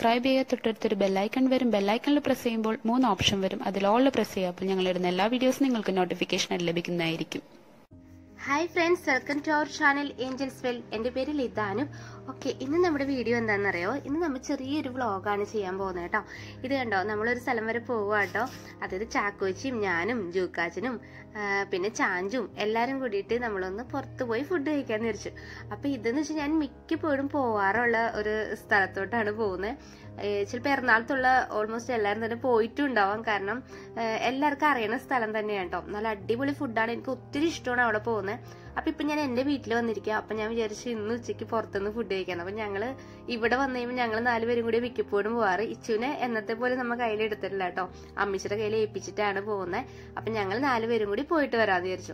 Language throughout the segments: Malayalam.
സബ്സ്ക്രൈബ് ചെയ്യുക. തൊട്ടടുത്തൊരു ബെല്ലൈക്കൺ വരും. ബെല്ലൈക്കണിൽ പ്രസ് ചെയ്യുമ്പോൾ 3 ഓപ്ഷൻ വരും. അതിൽ ഓൾ പ്രസ് ചെയ്യുക. അപ്പോൾ ഞങ്ങൾ ഇടുന്ന എല്ലാ വീഡിയോസും നിങ്ങൾക്ക് നോട്ടിഫിക്കേഷൻ ലഭിക്കുന്നതായിരിക്കും. Hi friends, welcome to our channel Angels Well. എൻ്റെ പേര് ലിത അനൂപ്. ഓക്കെ, ഇന്ന് നമ്മുടെ വീഡിയോ എന്താണെന്നറിയോ? ഇന്ന് നമ്മൾ ചെറിയൊരു വ്ളോഗാണ് ചെയ്യാൻ പോകുന്നത് കേട്ടോ. ഇത് കണ്ടോ, നമ്മളൊരു സ്ഥലം വരെ പോവുക കേട്ടോ. അതായത് ചാക്കോച്ചിയും ഞാനും ജൂക്കാച്ചനും പിന്നെ ചാഞ്ചും എല്ലാവരും കൂടിയിട്ട് നമ്മളൊന്ന് പുറത്ത് പോയി ഫുഡ് കഴിക്കാന്ന് വിചാരിച്ചു. അപ്പം ഇതെന്ന് വെച്ചാൽ ഞാൻ മിക്കപ്പോഴും പോവാറുള്ള ഒരു സ്ഥലത്തോട്ടാണ് പോകുന്നത്. ചിലപ്പോൾ എറണാകുളത്തുള്ള ഓൾമോസ്റ്റ് എല്ലാവരും തന്നെ പോയിട്ടും ഉണ്ടാവാം. കാരണം എല്ലാവർക്കും അറിയുന്ന സ്ഥലം തന്നെയാണ് കേട്ടോ. നല്ല അടിപൊളി ഫുഡാണ്. എനിക്ക് ഒത്തിരി ഇഷ്ടമാണ് അവിടെ പോകുന്നത്. അപ്പം ഇപ്പം ഞാൻ എൻ്റെ വീട്ടിൽ വന്നിരിക്കുക. അപ്പം ഞാൻ വിചാരിച്ചു ഇന്ന് ഉച്ചയ്ക്ക് പുറത്തുനിന്ന് ഫുഡ് കഴിക്കാൻ. അപ്പം ഞങ്ങൾ ഇവിടെ വന്നു കഴിയുമ്പോൾ ഞങ്ങൾ 4 പേരും കൂടി മിക്കപ്പോഴും പോവാറ്. ഇച്ചുവിനെ എന്നത്തെ പോലെ നമ്മൾ കയ്യിൽ എടുത്തിട്ടില്ല കേട്ടോ. അമ്മച്ചിയുടെ കയ്യിൽ ഏൽപ്പിച്ചിട്ടാണ് പോകുന്നത്. അപ്പം ഞങ്ങൾ 4 പേരും കൂടി പോയിട്ട് വരാമെന്ന് വിചാരിച്ചു.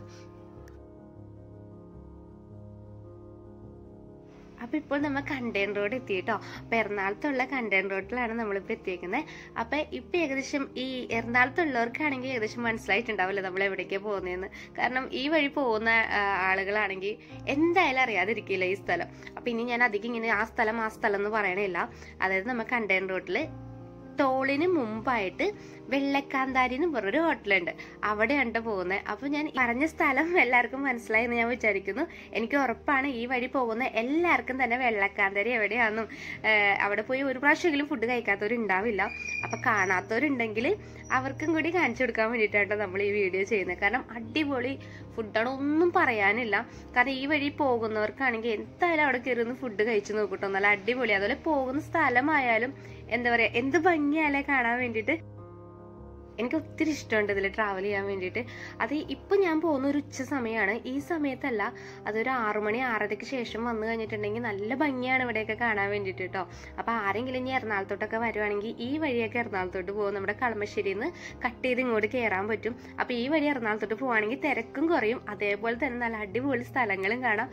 അപ്പൊ ഇപ്പോൾ നമ്മൾ കണ്ടെയ്ൻ റോഡ് എത്തി കേട്ടോ. അപ്പൊ എറണാകുളത്തുള്ള കണ്ടെയ്ൻ റോഡിലാണ് നമ്മളിപ്പോ എത്തിയേക്കുന്നത്. അപ്പൊ ഇപ്പൊ ഏകദേശം ഈ എറണാകുളത്തുള്ളവർക്കാണെങ്കിൽ ഏകദേശം മനസ്സിലായിട്ടുണ്ടാവില്ല നമ്മൾ എവിടേക്കാണ് പോകുന്നതെന്ന്. കാരണം ഈ വഴി പോകുന്ന ആളുകളാണെങ്കിൽ എന്തായാലും അറിയാതിരിക്കില്ല ഈ സ്ഥലം. അപ്പൊ ഇനി ഞാൻ അധികം ഇങ്ങനെ ആ സ്ഥലം എന്ന് പറയണില്ല. അതായത് നമ്മൾ കണ്ടെയ്ൻ റോഡില് ടോളിന് മുമ്പായിട്ട് വെള്ളക്കാന്താരി എന്ന് പറഞ്ഞൊരു ഹോട്ടലുണ്ട്. അവിടെയാണ് പോകുന്നത്. അപ്പൊ ഞാൻ പറഞ്ഞ സ്ഥലം എല്ലാവർക്കും മനസ്സിലായി എന്ന് ഞാൻ വിചാരിക്കുന്നു. എനിക്ക് ഉറപ്പാണ് ഈ വഴി പോകുന്ന എല്ലാവർക്കും തന്നെ വെള്ളക്കാന്താരി എവിടെയാണെന്നും അവിടെ പോയി ഒരു പ്രാവശ്യമെങ്കിലും ഫുഡ് കഴിക്കാത്തവരുണ്ടാവില്ല. അപ്പൊ കാണാത്തവരുണ്ടെങ്കിൽ അവർക്കും കൂടി കാണിച്ചു കൊടുക്കാൻ വേണ്ടിയിട്ടാണ് നമ്മൾ ഈ വീഡിയോ ചെയ്യുന്നത്. കാരണം അടിപൊളി ഫുഡാണ്, ഒന്നും പറയാനില്ല. കാരണം ഈ വഴി പോകുന്നവർക്കാണെങ്കിൽ എന്തായാലും അവിടെ കയറി ഒന്ന് ഫുഡ് കഴിച്ചു നോക്കട്ടോ. നല്ല അടിപൊളി. അതുപോലെ പോകുന്ന സ്ഥലമായാലും എന്താ പറയാ, എന്ത് ഭംഗിയാലേ കാണാൻ വേണ്ടിയിട്ട്. എനിക്ക് ഒത്തിരി ഇഷ്ടമുണ്ട് ഇതിൽ ട്രാവൽ ചെയ്യാൻ വേണ്ടിയിട്ട്. അത് ഇപ്പൊ ഞാൻ പോകുന്ന ഒരു ഉച്ച സമയമാണ്. ഈ സമയത്തല്ല, അതൊരു 6 മണി 6:30ക്ക് ശേഷം വന്നു കഴിഞ്ഞിട്ടുണ്ടെങ്കിൽ നല്ല ഭംഗിയാണ് ഇവിടെയൊക്കെ കാണാൻ വേണ്ടിയിട്ട് കേട്ടോ. അപ്പൊ ആരെങ്കിലും ഇനി എറണാകുളത്തോട്ടൊക്കെ വരുവാണെങ്കിൽ ഈ വഴിയൊക്കെ എറണാകുളത്തോട്ട് പോകും. നമ്മുടെ കളമശ്ശേരിയിൽ നിന്ന് കട്ട് ചെയ്ത് ഇങ്ങോട്ട് കയറാൻ പറ്റും. അപ്പൊ ഈ വഴി എറണാകുളത്തോട്ട് പോവാണെങ്കിൽ തിരക്കും കുറയും. അതേപോലെ തന്നെ നല്ല അടിപൊളി സ്ഥലങ്ങളും കാണാം.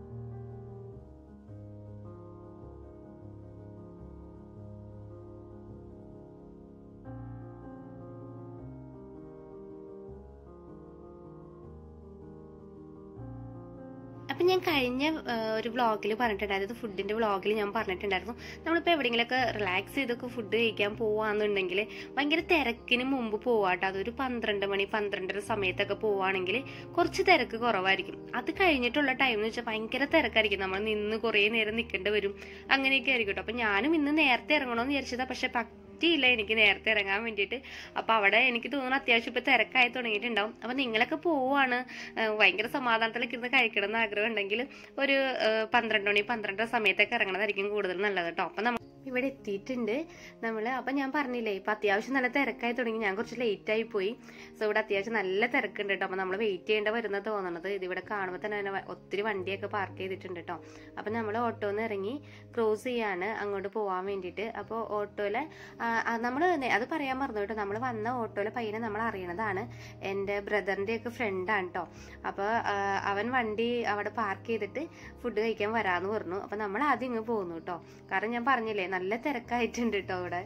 അപ്പം ഞാൻ കഴിഞ്ഞ ഒരു വ്ളോഗിൽ പറഞ്ഞിട്ടുണ്ടായിരുന്നു, ഫുഡിന്റെ വ്ളോഗിൽ ഞാൻ പറഞ്ഞിട്ടുണ്ടായിരുന്നു, നമ്മളിപ്പോൾ എവിടെയെങ്കിലുമൊക്കെ റിലാക്സ് ചെയ്തൊക്കെ ഫുഡ് കഴിക്കാൻ പോവാന്നുണ്ടെങ്കിൽ ഭയങ്കര തിരക്കിന് മുമ്പ് പോവാട്ടോ. അതൊരു 12 മണി 12:30 സമയത്തൊക്കെ പോവാണെങ്കിൽ കുറച്ച് തിരക്ക് കുറവായിരിക്കും. അത് കഴിഞ്ഞിട്ടുള്ള ടൈം എന്ന് വെച്ചാൽ ഭയങ്കര തിരക്കായിരിക്കും. നമ്മൾ നിന്ന് കുറേ നേരം നിൽക്കേണ്ടി വരും. അങ്ങനെയൊക്കെ ആയിരിക്കും കേട്ടോ. അപ്പം ഞാനും ഇന്ന് നേരത്തെ ഇറങ്ങണമെന്ന് വിചാരിച്ചതാ. പക്ഷെ പറ്റിയില്ല എനിക്ക് നേരത്തെ ഇറങ്ങാൻ വേണ്ടിയിട്ട്. അപ്പൊ അവിടെ എനിക്ക് തോന്നുന്നു അത്യാവശ്യം ഇപ്പൊ തിരക്കായി തുടങ്ങിയിട്ടുണ്ടാവും. അപ്പൊ നിങ്ങളൊക്കെ പോവാണ് ഭയങ്കര സമാധാനത്തിലൊക്കെ ഇരുന്ന് കഴിക്കണം എന്ന് ആഗ്രഹം ഉണ്ടെങ്കിൽ ഒരു 12 മണി 12:30 സമയത്തൊക്കെ ഇറങ്ങണതായിരിക്കും കൂടുതൽ നല്ലത് കേട്ടോ. അപ്പൊ നമ്മൾ ഇവിടെ എത്തിയിട്ടുണ്ട് നമ്മള്. അപ്പൊ ഞാൻ പറഞ്ഞില്ലേ, ഇപ്പൊ അത്യാവശ്യം നല്ല തിരക്കായി തുടങ്ങി. ഞാൻ കുറച്ച് ലേറ്റ് ആയി പോയി. സോ ഇവിടെ അത്യാവശ്യം നല്ല തിരക്കുണ്ട് കേട്ടോ. അപ്പൊ നമ്മൾ വെയിറ്റ് ചെയ്യേണ്ട വരുന്ന തോന്നണത്. ഇതിവിടെ കാണുമ്പോൾ തന്നെ ഒത്തിരി വണ്ടിയൊക്കെ പാർക്ക് ചെയ്തിട്ടുണ്ട് കേട്ടോ. അപ്പൊ നമ്മൾ ഓട്ടോന്ന് ഇറങ്ങി ക്രോസ് ചെയ്യാണ് അങ്ങോട്ട് പോവാൻ വേണ്ടിയിട്ട്. അപ്പോൾ ഓട്ടോയിലെ നമ്മൾ അത് പറയാൻ മറന്നു കേട്ടോ. നമ്മൾ വന്ന ഓട്ടോയിലെ പയ്യനെ നമ്മൾ അറിയണതാണ്. എൻ്റെ ബ്രദറിന്റെ ഒക്കെ ഫ്രണ്ടാണ് കേട്ടോ. അപ്പൊ അവൻ വണ്ടി അവിടെ പാർക്ക് ചെയ്തിട്ട് ഫുഡ് കഴിക്കാൻ വരാന്ന് പറഞ്ഞു. അപ്പൊ നമ്മൾ ആദ്യം ഇങ്ങ് പോന്നു കേട്ടോ. കാരണം ഞാൻ പറഞ്ഞില്ലേ, നല്ല തിരക്കായിട്ടുണ്ട് കേട്ടോ ഇവിടെ.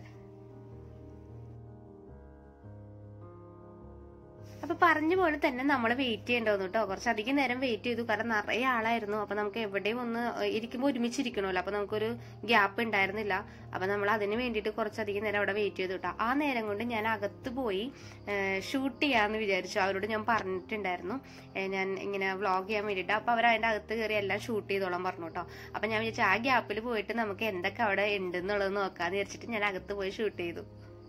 അപ്പൊ പറഞ്ഞ പോലെ തന്നെ നമ്മൾ വെയിറ്റ് ചെയ്യേണ്ടതെന്ന് കേട്ടോ. കുറച്ചധികം നേരം വെയിറ്റ് ചെയ്തു. കാരണം നിറയെ ആളായിരുന്നു. അപ്പൊ നമുക്ക് എവിടെയും ഒന്ന് ഇരിക്കുമ്പോൾ ഒരുമിച്ചിരിക്കണമല്ലോ. അപ്പൊ നമുക്കൊരു ഗ്യാപ്പ് ഉണ്ടായിരുന്നില്ല. അപ്പൊ നമ്മൾ അതിന് വേണ്ടിയിട്ട് കുറച്ചധികം നേരം അവിടെ വെയിറ്റ് ചെയ്തു കേട്ടോ. ആ നേരം കൊണ്ട് ഞാൻ അകത്ത് പോയി ഷൂട്ട് ചെയ്യാന്ന് വിചാരിച്ചു. അവരോട് ഞാൻ പറഞ്ഞിട്ടുണ്ടായിരുന്നു ഞാൻ ഇങ്ങനെ വ്ളോഗ് ചെയ്യാൻ വേണ്ടിയിട്ട്. അപ്പൊ അവർ അതിന്റെ അകത്ത് കയറി എല്ലാം ഷൂട്ട് ചെയ്തോളാൻ പറഞ്ഞു കേട്ടോ. അപ്പൊ ഞാൻ വിചാരിച്ചു ആ ഗ്യാപ്പിൽ പോയിട്ട് നമുക്ക് എന്തൊക്കെ അവിടെ ഉണ്ടെന്നുള്ളത് നോക്കാന്ന് വിചാരിച്ചിട്ട് ഞാൻ അകത്ത് പോയി ഷൂട്ട് ചെയ്തു.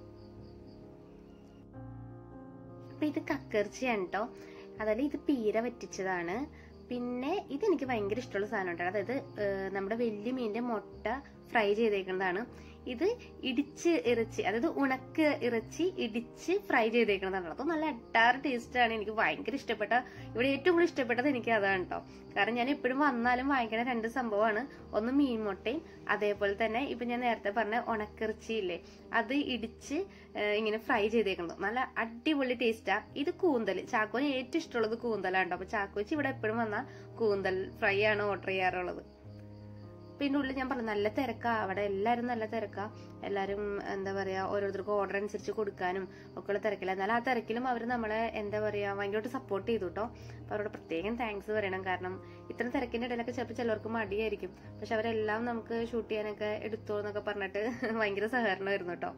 അപ്പൊ ഇത് കക്കർച്ചിയാണ് കേട്ടോ. അതല്ല, ഇത് പീര വറ്റിച്ചതാണ്. പിന്നെ ഇതെനിക്ക് ഭയങ്കര ഇഷ്ടമുള്ള സാധനം കേട്ടോ. അതായത് നമ്മുടെ വലിയ മീനിന്റെ മുട്ട ഫ്രൈ ചെയ്തേക്കുന്നതാണ്. ഇത് ഇടിച്ച് ഇറച്ചി, അതായത് ഉണക്ക ഇറച്ചി ഇടിച്ച് ഫ്രൈ ചെയ്തേക്കുന്നതാണ്. അത് നല്ല അട്ടാറ് ടേസ്റ്റ് ആണ്. എനിക്ക് ഭയങ്കര ഇഷ്ടപ്പെട്ട, ഇവിടെ ഏറ്റവും കൂടുതൽ ഇഷ്ടപ്പെട്ടത് എനിക്ക് അതാണ് കേട്ടോ. കാരണം ഞാൻ എപ്പോഴും വന്നാലും വാങ്ങിക്കുന്ന 2 സംഭവമാണ്. ഒന്ന് മീൻ മുട്ടയും അതേപോലെ തന്നെ ഇപ്പൊ ഞാൻ നേരത്തെ പറഞ്ഞ ഉണക്കിറച്ചി ഇല്ലേ, അത് ഇടിച്ച് ഇങ്ങനെ ഫ്രൈ ചെയ്തേക്കുന്നത് നല്ല അടിപൊളി ടേസ്റ്റാ. ഇത് കൂന്തൽ, ചാക്കോന് ഏറ്റവും ഇഷ്ടമുള്ളത് കൂന്തലാണ് കേട്ടോ. അപ്പൊ ചാക്കോച്ചി ഇവിടെ എപ്പോഴും വന്നാൽ കൂന്തൽ ഫ്രൈ ആണ് ഓർഡർ ചെയ്യാറുള്ളത്. പിന്നെ ഉള്ളിൽ ഞാൻ പറഞ്ഞു നല്ല തിരക്കാ, അവിടെ എല്ലാവരും നല്ല തിരക്കാ. എല്ലാവരും എന്താ പറയുക ഓരോരുത്തർക്കും ഓർഡർ അനുസരിച്ച് കൊടുക്കാനും ഒക്കെയുള്ള തിരക്കില്ല. എന്നാലും ആ തിരക്കിലും അവർ നമ്മളെ എന്താ പറയുക ഭയങ്കരമായിട്ട് സപ്പോർട്ട് ചെയ്തു കേട്ടോ. അപ്പോൾ അവരോട് പ്രത്യേകം താങ്ക്സ് പറയണം. കാരണം ഇത്ര തിരക്കിൻ്റെ ഇടയിലൊക്കെ ചിലപ്പോൾ ചിലർക്ക് മടിയായിരിക്കും, പക്ഷെ അവരെല്ലാം നമുക്ക് ഷൂട്ട് ചെയ്യാനൊക്കെ എടുത്തോ എന്നൊക്കെ പറഞ്ഞിട്ട് ഭയങ്കര സഹകരണമായിരുന്നു കേട്ടോ.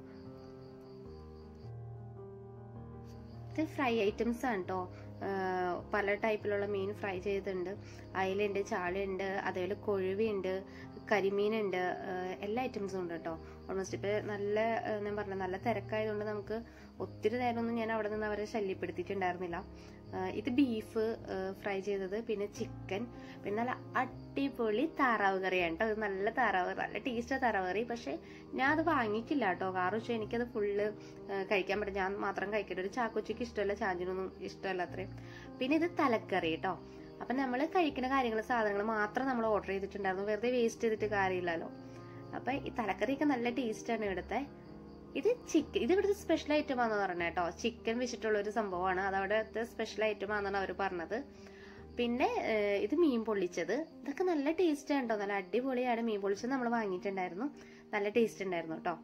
ഇത് ഫ്രൈ ഐറ്റംസ് ആണ് കേട്ടോ. പല ടൈപ്പിലുള്ള മീൻ ഫ്രൈ ചെയ്തിട്ടുണ്ട്. അയലുണ്ട്, ചാളയുണ്ട്, അതേപോലെ കൊഴുവയുണ്ട്, കരിമീനുണ്ട്, എല്ലാ ഐറ്റംസും ഉണ്ട് കേട്ടോ. ഓൾമോസ്റ്റ് ഇപ്പം നല്ല ഞാൻ പറഞ്ഞ നല്ല തിരക്കായതുകൊണ്ട് നമുക്ക് ഒത്തിരി നേരമൊന്നും ഞാൻ അവിടെ നിന്ന് അവരെ ശല്യപ്പെടുത്തിയിട്ടുണ്ടായിരുന്നില്ല. ഇത് ബീഫ് ഫ്രൈ ചെയ്തത്, പിന്നെ ചിക്കൻ, പിന്നെ നല്ല അടിപൊളി താറാവ് കറിയാണ് കേട്ടോ. അത് നല്ല താറാവ്, നല്ല ടേസ്റ്റ് താറാവ് കറി. പക്ഷെ ഞാൻ അത് വാങ്ങിക്കില്ല കേട്ടോ, കാരണം വെച്ചാൽ എനിക്കത് ഫുള്ള് കഴിക്കാൻ പറ്റും. ഞാൻ മാത്രം കഴിക്കട്ടെ, ഒരു ചാക്കോച്ചിക്ക് ഇഷ്ടമല്ല, ചാഞ്ചിനൊന്നും ഇഷ്ടമല്ല അത്രയും. പിന്നെ ഇത് തലക്കറി കേട്ടോ. അപ്പം നമ്മൾ കഴിക്കുന്ന കാര്യങ്ങൾ സാധനങ്ങൾ മാത്രം നമ്മൾ ഓർഡർ ചെയ്തിട്ടുണ്ടായിരുന്നു, വെറുതെ വേസ്റ്റ് ചെയ്തിട്ട് കാര്യമില്ലല്ലോ. അപ്പം ഈ തലക്കറിയൊക്കെ നല്ല ടേസ്റ്റാണ് ഇവിടുത്തെ. ഇത് ചിക്കൻ, ഇത് ഇവിടുത്തെ സ്പെഷ്യൽ ഐറ്റം ആണെന്ന് പറഞ്ഞത് കേട്ടോ. ചിക്കൻ വെച്ചിട്ടുള്ള ഒരു സംഭവമാണ്, അത് അവിടുത്തെ സ്പെഷ്യൽ ഐറ്റം ആണെന്നാണ് അവർ പറഞ്ഞത്. പിന്നെ ഇത് മീൻ പൊള്ളിച്ചത്, ഇതൊക്കെ നല്ല ടേസ്റ്റ് ആണ് കേട്ടോ, നല്ല അടിപൊളിയാണ്. മീൻ പൊള്ളിച്ചത് നമ്മൾ വാങ്ങിയിട്ടുണ്ടായിരുന്നു, നല്ല ടേസ്റ്റ് ഉണ്ടായിരുന്നു കേട്ടോ.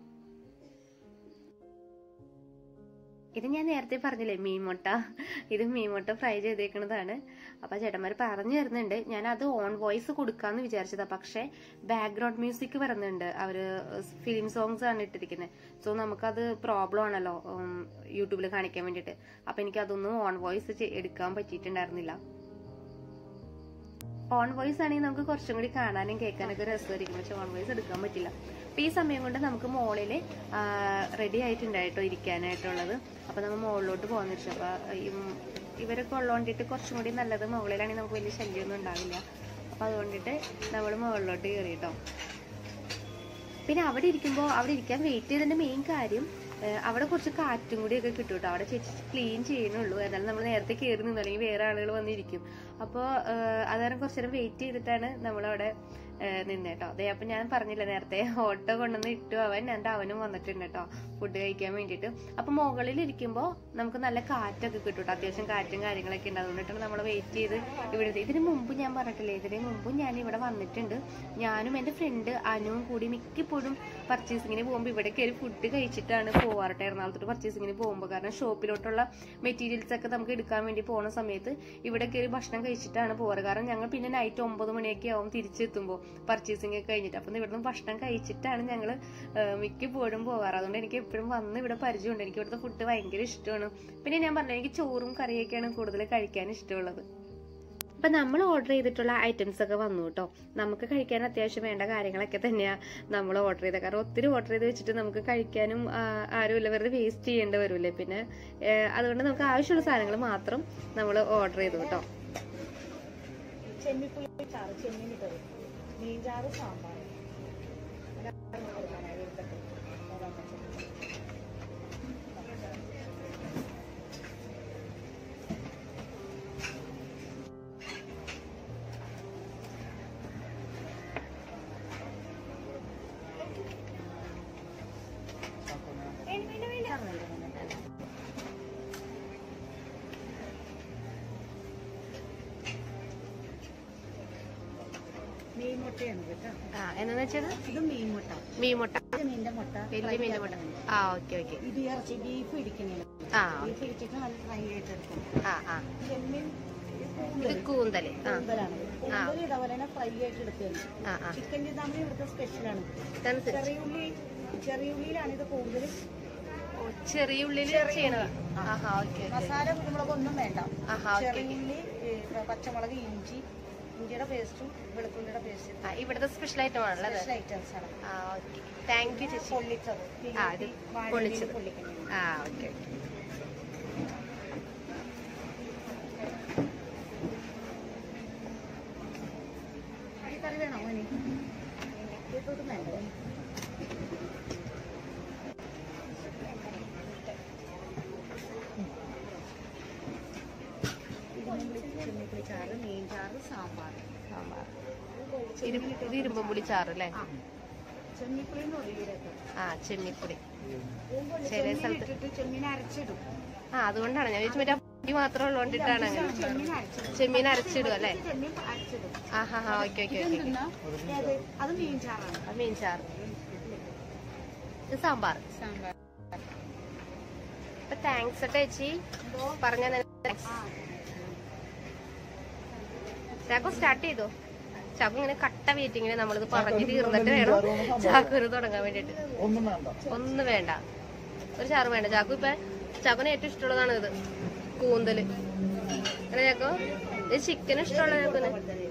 ഇത് ഞാൻ നേരത്തെ പറഞ്ഞില്ലേ മീൻമുട്ട, ഇത് മീൻമുട്ട ഫ്രൈ ചെയ്തേക്കുന്നതാണ്. അപ്പൊ ചേട്ടന്മാർ പറഞ്ഞു തരുന്നുണ്ട്, ഞാൻ അത് ഓൺ വോയിസ് കൊടുക്കാന്ന് വിചാരിച്ചതാ, പക്ഷെ ബാക്ക്ഗ്രൗണ്ട് മ്യൂസിക് വരുന്നുണ്ട്, അവര് ഫിലിം സോങ്സ് ആണ് ഇട്ടിരിക്കുന്നത്. സോ നമുക്കത് പ്രോബ്ലം ആണല്ലോ യൂട്യൂബിൽ കാണിക്കാൻ വേണ്ടിയിട്ട്. അപ്പൊ എനിക്ക് അതൊന്നും ഓൺ വോയിസ് എടുക്കാൻ പറ്റിയിട്ടുണ്ടായിരുന്നില്ല. ഓൺ വോയിസ് ആണെങ്കിൽ നമുക്ക് കുറച്ചും കൂടി കാണാനും കേൾക്കാനൊക്കെ രസമായിരിക്കും, പക്ഷെ ഓൺ വോയിസ് എടുക്കാൻ പറ്റില്ല. അപ്പൊ ഈ സമയം കൊണ്ട് നമുക്ക് മോളില് റെഡി ആയിട്ടുണ്ടായിട്ടോ ഇരിക്കാനായിട്ടുള്ളത്. അപ്പൊ നമ്മൾ മുകളിലോട്ട് പോകാൻ വെച്ചു. അപ്പൊ ഇവരൊക്കെ ഉള്ളതുകൊണ്ടിട്ട് കുറച്ചും കൂടി നല്ലത് മുകളിലാണെങ്കിൽ നമുക്ക് വലിയ ശല്യമൊന്നും ഉണ്ടാവില്ല. അപ്പൊ അതുകൊണ്ടിട്ട് നമ്മൾ മുകളിലോട്ട് കയറിട്ടോ. പിന്നെ അവിടെ ഇരിക്കുമ്പോൾ അവിടെ ഇരിക്കാൻ വെയിറ്റ് ചെയ്തതിന്റെ മെയിൻ കാര്യം അവിടെ കുറച്ച് കാറ്റും കൂടിയൊക്കെ കിട്ടും കേട്ടോ. അവിടെ ചേച്ചി ക്ലീൻ ചെയ്യുന്നുള്ളൂ, എന്നാലും നമ്മൾ നേരത്തെ കയറി നിന്നു, അല്ലെങ്കിൽ വേറെ ആളുകൾ വന്നിരിക്കും. അപ്പോൾ അതുകാരണം കുറച്ചു നേരം വെയിറ്റ് ചെയ്തിട്ടാണ് നമ്മളവിടെ നിന്നേട്ടോ. അതെ, അപ്പൊ ഞാൻ പറഞ്ഞില്ല നേരത്തെ, ഓട്ടോ കൊണ്ടുവന്ന് ഇട്ടു അവൻ, എന്നിട്ട് അവനും വന്നിട്ടുണ്ട് കേട്ടോ ഫുഡ് കഴിക്കാൻ വേണ്ടിയിട്ട്. അപ്പൊ മുകളിൽ ഇരിക്കുമ്പോൾ നമുക്ക് നല്ല കാറ്റൊക്കെ കിട്ടും കേട്ടോ, അത്യാവശ്യം കാറ്റും കാര്യങ്ങളൊക്കെ ഉണ്ട്. അതുകൊണ്ടിട്ടാണ് നമ്മൾ വെയിറ്റ് ചെയ്ത് ഇവിടെ. ഇതിന് മുമ്പ് ഞാൻ പറഞ്ഞിട്ടില്ലേ, ഇതിന് മുമ്പ് ഞാൻ ഇവിടെ വന്നിട്ടുണ്ട്. ഞാനും എൻ്റെ ഫ്രണ്ട് അനുവും കൂടി മിക്കപ്പോഴും പർച്ചേസിങ്ങിന് പോകുമ്പോൾ ഇവിടെ കയറി ഫുഡ് കഴിച്ചിട്ടാണ് പോവാറട്ടെ, എറണാകുളത്തോട്ട് പർച്ചേസിങ്ങിന് പോകുമ്പോൾ. കാരണം ഷോപ്പിലോട്ടുള്ള മെറ്റീരിയൽസ് ഒക്കെ നമുക്ക് എടുക്കാൻ വേണ്ടി പോകുന്ന സമയത്ത് ഇവിടെ കയറി ഭക്ഷണം കഴിച്ചിട്ടാണ് പോവാറ്. കാരണം ഞങ്ങൾ പിന്നെ നൈറ്റ് 9 മണിയൊക്കെ ആവും തിരിച്ചെത്തുമ്പോൾ പർച്ചേസിംഗ് ഒക്കെ കഴിഞ്ഞിട്ട്. അപ്പം ഇവിടുന്ന് ഭക്ഷണം കഴിച്ചിട്ടാണ് ഞങ്ങൾ മിക്കപ്പോഴും പോകാറ്. അതുകൊണ്ട് എനിക്ക് എപ്പോഴും വന്ന് ഇവിടെ പരിചയമുണ്ട്. എനിക്ക് ഇവിടുത്തെ ഫുഡ് ഭയങ്കര ഇഷ്ടമാണ്. പിന്നെ ഞാൻ പറഞ്ഞു, എനിക്ക് ചോറും കറിയൊക്കെയാണ് കൂടുതൽ കഴിക്കാൻ ഇഷ്ടമുള്ളത്. അപ്പൊ നമ്മൾ ഓർഡർ ചെയ്തിട്ടുള്ള ഐറ്റംസ് ഒക്കെ വന്നു കേട്ടോ. നമുക്ക് കഴിക്കാൻ അത്യാവശ്യം വേണ്ട കാര്യങ്ങളൊക്കെ തന്നെയാണ് നമ്മൾ ഓർഡർ ചെയ്തത്. കാരണം ഒത്തിരി ഓർഡർ ചെയ്ത് വെച്ചിട്ട് നമുക്ക് കഴിക്കാനും ആരുമില്ല, വെറുതെ വേസ്റ്റ് ചെയ്യേണ്ടി വരൂലേ. പിന്നെ അതുകൊണ്ട് നമുക്ക് ആവശ്യമുള്ള സാധനങ്ങൾ മാത്രം നമ്മൾ ഓർഡർ ചെയ്തു കേട്ടോ. മീൻചാറ്, സാമ്പാർ, മീൻമുട്ടയാണ് കേട്ടോ. എന്താ വെച്ചത്? ഇത് മീൻമുട്ട, മീനിന്റെ മുട്ട, വലിയ മീനിന്റെ മുട്ട. Okay okay. ഇത് ഇറച്ചി ബീഫ് ഇടിക്കുന്നില്ല, ബീഫ് ഇടിച്ചിട്ട് നല്ല ഫ്രൈ ആയിട്ടെടുക്കും. ചെമ്മീൻ കൂന്തല്, കൂന്തലാണ്. കൂന്തൽ ഇതേപോലെ തന്നെ ഫ്രൈ ആയിട്ട് എടുക്കുന്നത്. ചിക്കൻ ചിന്താമണി ഇവിടുത്തെ സ്പെഷ്യലാണ്. ചെറിയുള്ളിയിലാണ് ഇത് കൂടുതൽ. ചെറിയ ഉള്ളില് മസാല കുരുമുളകൊന്നും വേണ്ട. ചെറിയുള്ളി, പച്ചമുളക്, ഇഞ്ചിയുടെ പേസ്റ്റും വെളുത്തുള്ളിയുടെ പേസ്റ്റും ഇവിടുത്തെ സ്പെഷ്യൽ ഐറ്റം ആണല്ലോ. സ്പെഷ്യൽ ഐറ്റംസ് ആണ്. താങ്ക് യു ചേച്ചി. പൊള്ളിച്ചത്, പൊള്ളിച്ചത്. ഓക്കെ. കറി വേണോ മോനെ? ഇതൊന്നും വേണ്ടേ? ചെമ്മിപ്പുളിച്ചാറ്, മീൻചാറ്, സാമ്പാർ. ഇത് ഇരുമ്പുളി ചാറ് അല്ലേ? ചെമ്മിപ്പുളി എന്ന് പറയും. ചെമ്മിപ്പുളി ചില സ്ഥലത്ത് ചെമ്മീൻ അരച്ചിടും. അതുകൊണ്ടാണ് ഞാൻ ചോദിച്ചു, മറ്റേ പൊടി മാത്രം ഉള്ളതുകൊണ്ടിട്ടാണ് ചെമ്മീൻ അരച്ചിടും അല്ലേ? ഓക്കെ. അത് മീൻചാറാണ്. മീൻചാറ് സാമ്പാർ. അപ്പൊ താങ്ക്സ് ചേച്ചി പറഞ്ഞ. ചാക്കോ സ്റ്റാർട്ട് ചെയ്തോ. ചാക്കു ഇങ്ങനെ കട്ട വെയിറ്റിങ്ങിന് നമ്മളിത് പറഞ്ഞു തീർന്നിട്ട് വേണം ചാക്കുവിന് തുടങ്ങാൻ വേണ്ടിട്ട്. ഒന്നും വേണ്ട, ഒരു ചാറ് വേണ്ട. ചാക്കു ഇപ്പൊ ചാക്കുവിന് ഏറ്റവും ഇഷ്ടമുള്ളതാണ് ഇത്, കൂന്തല്. അങ്ങനെ ചാക്കോ ഇത് ചിക്കൻ ഇഷ്ടമുള്ള ചാക്കുവിന്.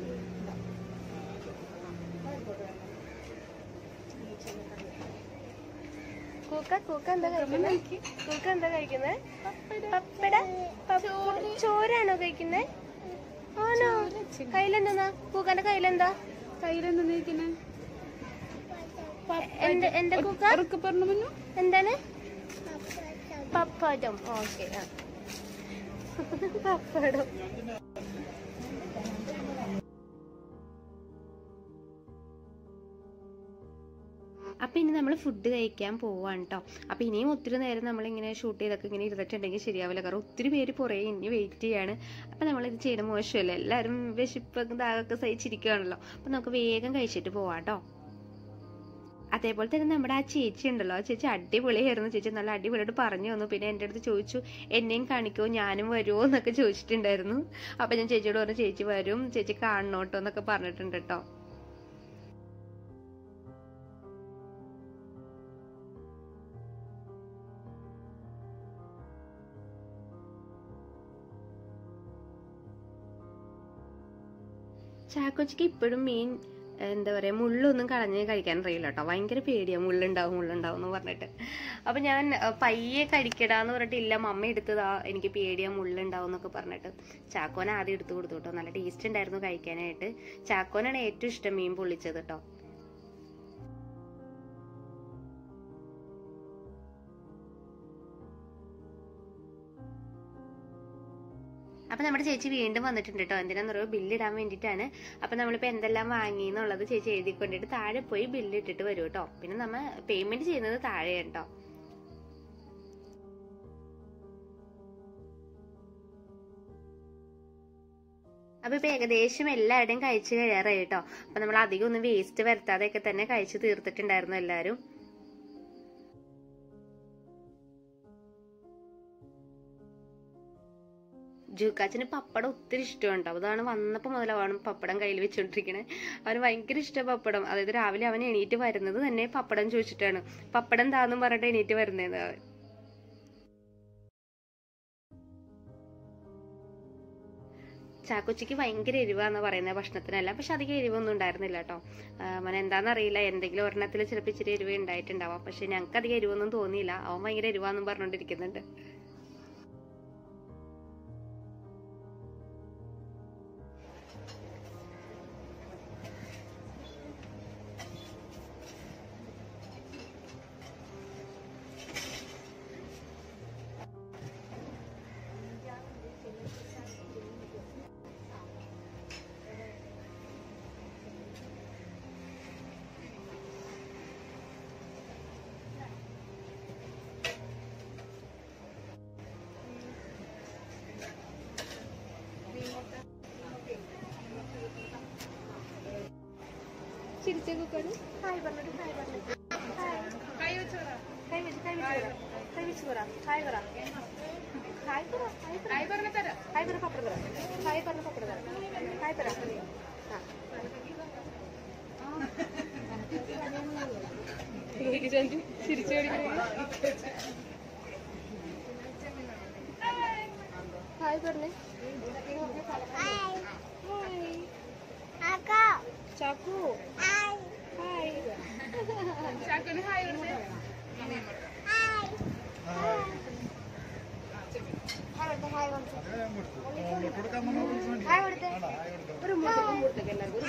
കൂക്ക എന്താ കഴിക്കുന്നത്? കൂക്ക എന്താ കഴിക്കുന്നത്? പപ്പട ചോറാണോ കഴിക്കുന്നത്? ആണോ? കയ്യിലെന്താ? കൂക്കന്റെ കയ്യിലെന്താ? എന്റെ കൂക്ക എന്താണ്? പപ്പടം. ഓക്കെ, പപ്പടം. അപ്പൊ ഇനി നമ്മൾ ഫുഡ് കഴിക്കാൻ പോവാണ് കേട്ടോ. അപ്പൊ ഇനിയും ഒത്തിരി നേരം നമ്മളിങ്ങനെ ഷൂട്ട് ചെയ്തൊക്കെ ഇങ്ങനെ ഇരുന്നിട്ടുണ്ടെങ്കിൽ ശരിയാവില്ല. കാരണം ഒത്തിരി പേര് പുറകെ ഇനി വെയിറ്റ് ചെയ്യാണ്. അപ്പൊ നമ്മളിത് ചെയ്യണ മോശമല്ലേ, എല്ലാവരും വിശപ്പൊക്കെ ദാഹമൊക്കെ സഹിച്ചിരിക്കുകയാണല്ലോ. അപ്പൊ നമുക്ക് വേഗം കഴിച്ചിട്ട് പോവാം കേട്ടോ. അതേപോലെ തന്നെ നമ്മുടെ ആ ചേച്ചി ഉണ്ടല്ലോ, ആ ചേച്ചി അടിപൊളിയായിരുന്നു. ചേച്ചി നല്ല അടിപൊളിയായിട്ട് പറഞ്ഞു തന്നു. പിന്നെ എൻ്റെ അടുത്ത് ചോദിച്ചു എന്നെയും കാണിക്കുമോ, ഞാനും വരുമോ എന്നൊക്കെ ചോദിച്ചിട്ടുണ്ടായിരുന്നു. അപ്പൊ ഞാൻ ചേച്ചിയോട് പറഞ്ഞു ചേച്ചി വരും, ചേച്ചി കാണണോട്ടോ എന്നൊക്കെ പറഞ്ഞിട്ടുണ്ട് കേട്ടോ. ചാക്കോച്ചിക്ക് ഇപ്പോഴും മീൻ എന്താ പറയാ മുള്ളൊന്നും കളഞ്ഞ് കഴിക്കാൻ അറിയില്ല കേട്ടോ. ഭയങ്കര പേടിയാ, മുള്ളുണ്ടാവും എന്ന് പറഞ്ഞിട്ട്. അപ്പൊ ഞാൻ പയ്യെ കഴിക്കടാന്ന് പറഞ്ഞിട്ട് ഇല്ല മമ്മ എടുത്തതാ, എനിക്ക് പേടിയാ മുള്ളുണ്ടാവും എന്നൊക്കെ പറഞ്ഞിട്ട് ചാക്കോനെ ആദ്യം എടുത്തു കൊടുത്തു കേട്ടോ. നല്ല ടേസ്റ്റ് ഉണ്ടായിരുന്നു കഴിക്കാനായിട്ട്. ചാക്കോനാണ് ഏറ്റവും ഇഷ്ടം മീൻ പൊള്ളിച്ചത് കേട്ടോ. അപ്പൊ നമ്മുടെ ചേച്ചി വീണ്ടും വന്നിട്ടുണ്ട് കേട്ടോ. എന്തിനാന്ന് പറയുക, ബില്ലിടാൻ വേണ്ടിയിട്ടാണ്. അപ്പൊ നമ്മളിപ്പോ എന്തെല്ലാം വാങ്ങി എന്നുള്ളത് ചേച്ചി എഴുതിക്കൊണ്ടിട്ട് താഴെ പോയി ബില്ല് ഇട്ടിട്ട് വരും കേട്ടോ. പിന്നെ നമ്മൾ പേയ്മെന്റ് ചെയ്യുന്നത് താഴെ കേട്ടോ. അപ്പൊ ഇപ്പൊ ഏകദേശം എല്ലാവരുടെയും കഴിച്ചു കഴിയാറായി കേട്ടോ. അപ്പൊ നമ്മൾ അധികം ഒന്നും വേസ്റ്റ് വരുത്താതെയൊക്കെ തന്നെ കഴിച്ചു തീർത്തിട്ടുണ്ടായിരുന്നു എല്ലാവരും. ജൂക്കാച്ചിന് പപ്പടം ഒത്തിരി ഇഷ്ടമുണ്ട്. അതാണ് വന്നപ്പോ മുതൽ അവൻ പപ്പടം കയ്യിൽ വെച്ചോണ്ടിരിക്കണേ. അവന് ഭയങ്കര ഇഷ്ടം പപ്പടം. അതായത് രാവിലെ അവൻ എണീറ്റ് വരുന്നത് തന്നെ പപ്പടം ചോദിച്ചിട്ടാണ്. പപ്പടം താന്നും പറഞ്ഞിട്ട് എണീറ്റ് വരുന്നത് അവൻ. ചാക്കോച്ചിക്ക് ഭയങ്കര എരിവാന്ന് പറയുന്നത് ഭക്ഷണത്തിനല്ല. പക്ഷെ അധികം എരിവൊന്നും ഉണ്ടായിരുന്നില്ല കേട്ടോ. അവൻ എന്താണെന്നറിയില്ല, എന്തെങ്കിലും ഒരെണ്ണത്തിൽ ചിലപ്പോൾ ഇച്ചിരി എരിവ് ഉണ്ടായിട്ടുണ്ടാവാം. പക്ഷെ ഞങ്ങൾക്ക് അധികം എരിവൊന്നും തോന്നിയില്ല. അവൻ ഭയങ്കര എരിവാന്നും പറഞ്ഞോണ്ടിരിക്കുന്നുണ്ട്. ചിരിച്ചേ കുക്കാണ്. ഹായ് പറഞ്ഞിട്ട് ഹായ് പറഞ്ഞു. കൈ വെച്ച് പറ. ഹായ് പറ. ഹായ് പറഞ്ഞ തരാം. ഹായ് പറഞ്ഞ പപ്പടം തരാം. ഹായ് പറഞ്ഞ പപ്പടം തരാം. ഹായ് തരാം. ചിരിച്ചു ഹായ് പറഞ്ഞേ. ചാക്കു ഹായ്. ചാക്കുന് ഹായ് കൊടുത്തേ. ഒരു മുട്ടക്ക്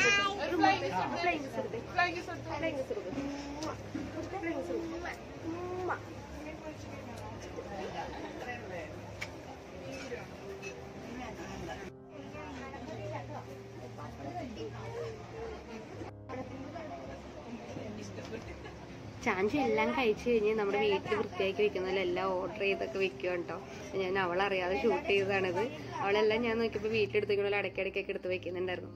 ചാഞ്ചു എല്ലാം കഴിച്ചു കഴിഞ്ഞ് നമ്മുടെ വീട്ടിൽ വൃത്തിയാക്കി വെക്കുന്നതിലെല്ലാം ഓർഡർ ചെയ്തൊക്കെ വെക്കുക കേട്ടോ. ഞാൻ അവളറിയാതെ ഷൂട്ട് ചെയ്തതാണിത്. അവളെല്ലാം ഞാൻ നോക്കിയപ്പോൾ വീട്ടിലെടുത്തേക്കുള്ള ഇടയ്ക്കിടയ്ക്കൊക്കെ എടുത്ത് വെക്കുന്നുണ്ടായിരുന്നു.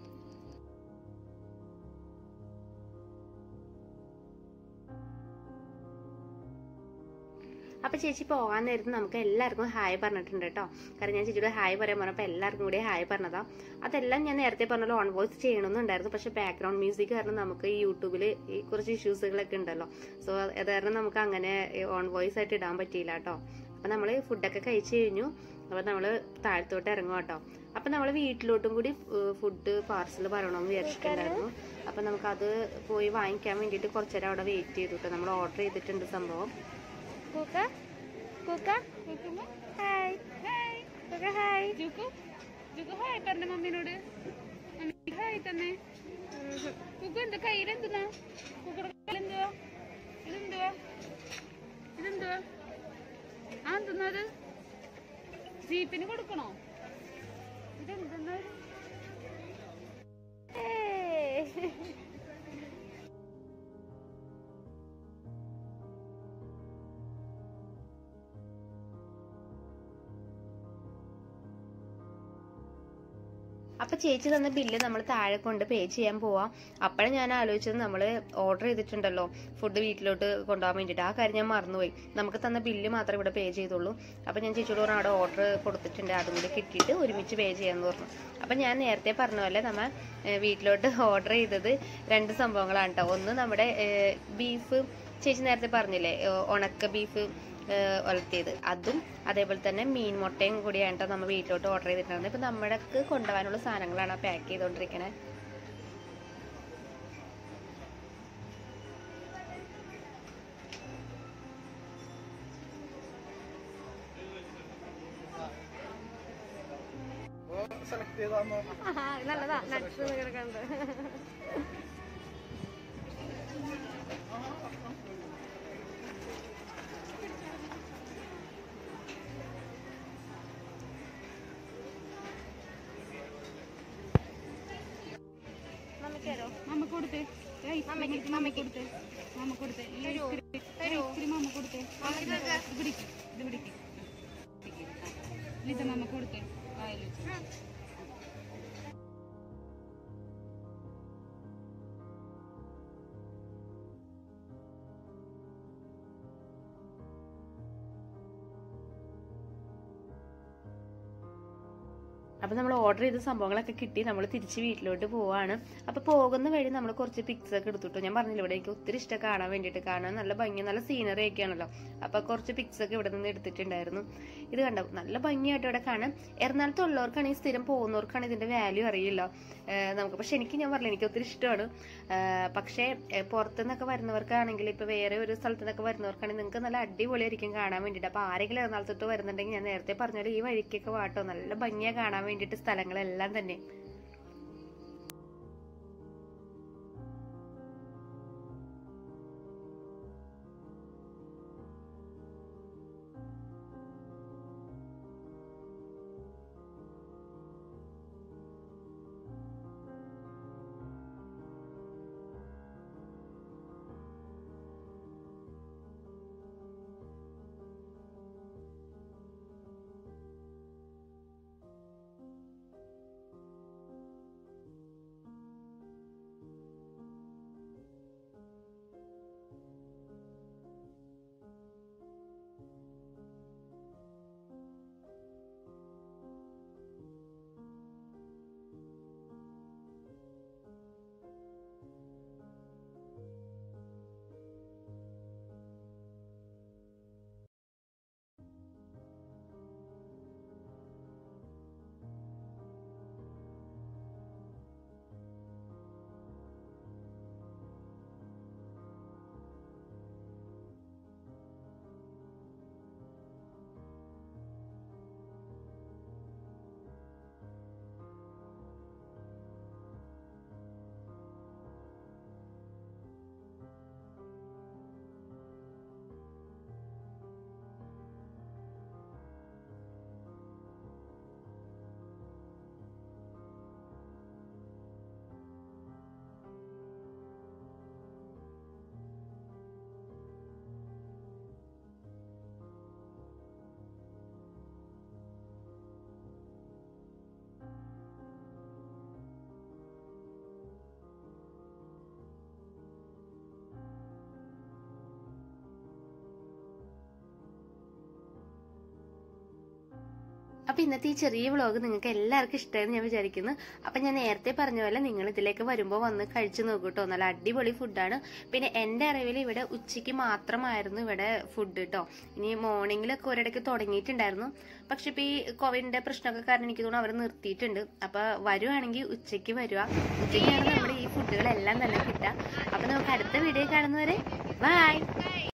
ചേച്ചി പോകാൻ നേരത്ത് നമുക്ക് എല്ലാവർക്കും ഹായ് പറഞ്ഞിട്ടുണ്ട് കേട്ടോ. കാരണം ഞാൻ ചേച്ചിയുടെ ഹായ് പറയാൻ പറഞ്ഞപ്പോൾ എല്ലാവർക്കും കൂടി ഹായ് പറഞ്ഞതാ. അതെല്ലാം ഞാൻ നേരത്തെ പറഞ്ഞല്ലോ ഓൺ വോയിസ് ചെയ്യണമെന്നുണ്ടായിരുന്നു. പക്ഷെ ബാക്ക്ഗ്രൗണ്ട് മ്യൂസിക് കാരണം നമുക്ക് ഈ യൂട്യൂബിൽ ഈ കുറച്ച് ഇഷ്യൂസുകളൊക്കെ ഉണ്ടല്ലോ. സോ അത് കാരണം നമുക്ക് അങ്ങനെ ഓൺ വോയിസ് ആയിട്ട് ഇടാൻ പറ്റിയില്ല കേട്ടോ. അപ്പൊ നമ്മള് ഫുഡൊക്കെ കഴിച്ചു കഴിഞ്ഞു. അപ്പൊ നമ്മള് താഴത്തോട്ട് ഇറങ്ങും കേട്ടോ. അപ്പൊ നമ്മള് വീട്ടിലോട്ടും കൂടി ഫുഡ് പാർസൽ പറയണമെന്ന് വിചാരിച്ചിട്ടുണ്ടായിരുന്നു. അപ്പൊ നമുക്കത് പോയി വാങ്ങിക്കാൻ വേണ്ടിയിട്ട് കുറച്ചേരം അവിടെ വെയിറ്റ് ചെയ്തു കേട്ടോ. നമ്മൾ ഓർഡർ ചെയ്തിട്ടുണ്ട് സംഭവം. മമ്മിനോട് ഹായ് തന്നെ. എന്താ കയ്യിലെന്തുന്നാ? ഇതെന്തുവാ? ഇതെന്തുവാ? ഇതെന്തുവാ? ആ എന്തുന്നത്? ജീപ്പിന് കൊടുക്കണോ? ഇതെന്തെന്നാ? അപ്പൊ ചേച്ചി തന്ന ബില്ല് നമ്മൾ താഴെ കൊണ്ട് പേ ചെയ്യാൻ പോവാം. അപ്പോഴും ഞാൻ ആലോചിച്ചത് നമ്മൾ ഓർഡർ ചെയ്തിട്ടുണ്ടല്ലോ ഫുഡ് വീട്ടിലോട്ട് കൊണ്ടുപോകാൻ വേണ്ടിയിട്ട്. ആ കാര്യം ഞാൻ മറന്നുപോയി. നമുക്ക് തന്ന ബില്ല് മാത്രമേ ഇവിടെ പേ ചെയ്തുള്ളൂ. അപ്പൊ ഞാൻ ചേച്ചിയോട് പറഞ്ഞു അവിടെ ഓർഡർ കൊടുത്തിട്ടുണ്ട്, അതും കൂടി കിട്ടിയിട്ട് ഒരുമിച്ച് പേ ചെയ്യാന്ന് പറഞ്ഞു. അപ്പൊ ഞാൻ നേരത്തെ പറഞ്ഞ പോലെ നമ്മൾ വീട്ടിലോട്ട് ഓർഡർ ചെയ്തത് 2 സംഭവങ്ങളാണ് കേട്ടോ. ഒന്ന് നമ്മുടെ ബീഫ്, ചേച്ചി നേരത്തെ പറഞ്ഞില്ലേ ഉണക്ക ബീഫ് വളർത്തിയത്, അതും അതേപോലെ തന്നെ മീൻ മുട്ടയും കൂടിയാണ് നമ്മൾ വീട്ടിലോട്ട് ഓർഡർ ചെയ്തിട്ടുണ്ടായിരുന്നത്. ഇപ്പൊ നമ്മൾക്ക് കൊണ്ടുപോകാനുള്ള സാധനങ്ങളാണ് പാക്ക് ചെയ്തോണ്ടിരിക്കണേ. നല്ലതാ നട്സ് കിടക്കണ്ട്. മമ്മ കൊടുത്തേ, മമ്മ കൊടുത്തേ, മമ്മ കൊടുത്തേ, ഐസ്ക്രീം മമ്മ കൊടുത്തേ, ഇത് പിടിക്കും, ഇത് പിടിക്കും, ഇത് മമ്മ കൊടുത്തേ. അപ്പൊ നമ്മൾ ഓർഡർ ചെയ്ത സംഭവങ്ങളൊക്കെ കിട്ടി. നമ്മൾ തിരിച്ച് വീട്ടിലോട്ട് പോവാണ്. അപ്പൊ പോകുന്ന വഴി നമ്മൾ കുറച്ച് പിക്സ് ഒക്കെ എടുത്തിട്ടു. ഞാൻ പറഞ്ഞില്ല ഇവിടെ എനിക്ക് ഒത്തിരി ഇഷ്ടം കാണാൻ വേണ്ടിയിട്ട്. കാണാൻ നല്ല ഭംഗി, നല്ല സീനറി ഒക്കെ ആണല്ലോ. അപ്പൊ കുറച്ച് പിക്സ് ഒക്കെ ഇവിടെ നിന്ന് എടുത്തിട്ടുണ്ടായിരുന്നു. ഇത് കണ്ടോ, നല്ല ഭംഗിയായിട്ട് ഇവിടെ കാണാം. എറണാകുളത്ത് ഉള്ളവർക്കാണെങ്കിൽ, സ്ഥിരം പോകുന്നവർക്കാണ് ഇതിന്റെ വാല്യൂ അറിയില്ല നമുക്ക്. പക്ഷെ ഞാൻ പറഞ്ഞില്ല, എനിക്ക് ഒത്തിരി ഇഷ്ടമാണ്. പക്ഷേ പുറത്തുനിന്നൊക്കെ വരുന്നവർക്കാണെങ്കിൽ, ഇപ്പൊ വേറെ ഒരു സ്ഥലത്തു നിന്നൊക്കെ വരുന്നവർക്കാണെങ്കിൽ നിങ്ങൾക്ക് നല്ല അടിപൊളിയായിരിക്കും കാണാൻ വേണ്ടിയിട്ട്. അപ്പൊ ആരെങ്കിലും എറണാകുളത്തോട്ട് വരുന്നുണ്ടെങ്കിൽ ഞാൻ നേരത്തെ പറഞ്ഞാൽ ഈ വഴിക്കൊക്കെ വാട്ടോ, നല്ല ഭംഗിയാ കാണാൻ വേണ്ടിയിട്ട് സ്ഥലങ്ങളെല്ലാം തന്നെ. അപ്പൊ ഇന്നത്തെ ഈ ചെറിയ വ്ളോഗ് നിങ്ങൾക്ക് എല്ലാവർക്കും ഇഷ്ടമായെന്ന് ഞാൻ വിചാരിക്കുന്നു. അപ്പൊ ഞാൻ നേരത്തെ പറഞ്ഞ പോലെ നിങ്ങൾ ഇതിലേക്ക് വരുമ്പോൾ വന്ന് കഴിച്ചു നോക്കൂട്ടോ. നല്ല അടിപൊളി ഫുഡാണ്. പിന്നെ എന്റെ അറിവിൽ ഇവിടെ ഉച്ചയ്ക്ക് മാത്രമായിരുന്നു ഇവിടെ ഫുഡ് കേട്ടോ. ഇനി മോർണിംഗിലൊക്കെ ഒരിടയ്ക്ക് തുടങ്ങിയിട്ടുണ്ടായിരുന്നു. പക്ഷെ ഇപ്പൊ ഈ കോവിഡിന്റെ പ്രശ്നമൊക്കെ കാരണം എനിക്ക് തോന്നുന്നു അവർ നിർത്തിയിട്ടുണ്ട്. അപ്പൊ വരുവാണെങ്കിൽ ഉച്ചയ്ക്ക് വരിക. ഉച്ചയ്ക്കാണ് നമ്മുടെ ഈ ഫുഡുകളെല്ലാം തന്നെ കിട്ടുക. അപ്പൊ നമുക്ക് അടുത്ത വീഡിയോ കാണുന്നവരെ ബൈ.